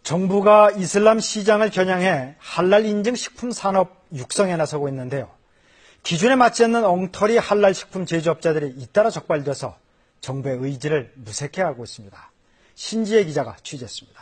정부가 이슬람 시장을 겨냥해 할랄 인증 식품 산업 육성에 나서고 있는데요. 기준에 맞지 않는 엉터리 할랄 식품 제조업자들이 잇따라 적발돼서 정부의 의지를 무색해하고 있습니다. 신지혜 기자가 취재했습니다.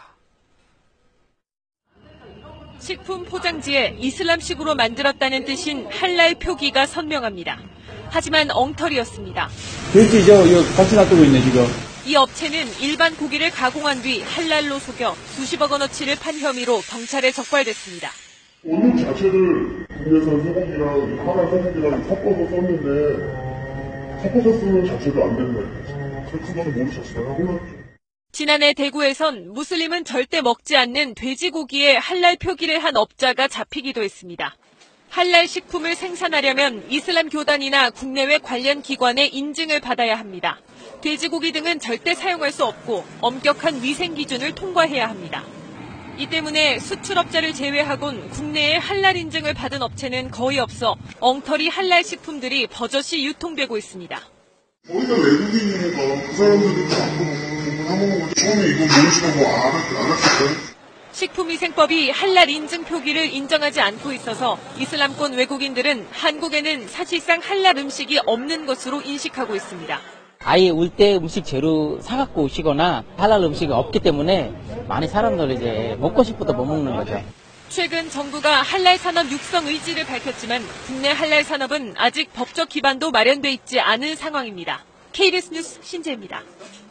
식품 포장지에 이슬람식으로 만들었다는 뜻인 할랄 표기가 선명합니다. 하지만 엉터리였습니다. 돼지죠? 이거 같이 놔두고 있네, 지금. 이 업체는 일반 고기를 가공한 뒤 할랄로 속여 수십억 원어치를 판 혐의로 경찰에 적발됐습니다. 원료 자체를 국내산 소고기랑 할랄 소고기랑 섞어서 썼는데 섞어서 쓰는 자체도 안 된다. 그거는 모르셨어요? 지난해 대구에선 무슬림은 절대 먹지 않는 돼지고기에 할랄 표기를 한 업자가 잡히기도 했습니다. 할랄 식품을 생산하려면 이슬람 교단이나 국내외 관련 기관의 인증을 받아야 합니다. 돼지고기 등은 절대 사용할 수 없고 엄격한 위생 기준을 통과해야 합니다. 이 때문에 수출업자를 제외하곤 국내에 할랄 인증을 받은 업체는 거의 없어 엉터리 할랄 식품들이 버젓이 유통되고 있습니다. 거기가 외국인이니까 그 사람들이 한번 처음에 이거 모르시라고 안 했을까요? 식품위생법이 할랄 인증 표기를 인정하지 않고 있어서 이슬람권 외국인들은 한국에는 사실상 할랄 음식이 없는 것으로 인식하고 있습니다. 아예 올 때 음식 재료 사갖고 오시거나 할랄 음식이 없기 때문에 많이 사람들 이제 먹고 싶어도 못 먹는 거죠. 최근 정부가 할랄 산업 육성 의지를 밝혔지만 국내 할랄 산업은 아직 법적 기반도 마련돼 있지 않은 상황입니다. KBS 뉴스 신재입니다.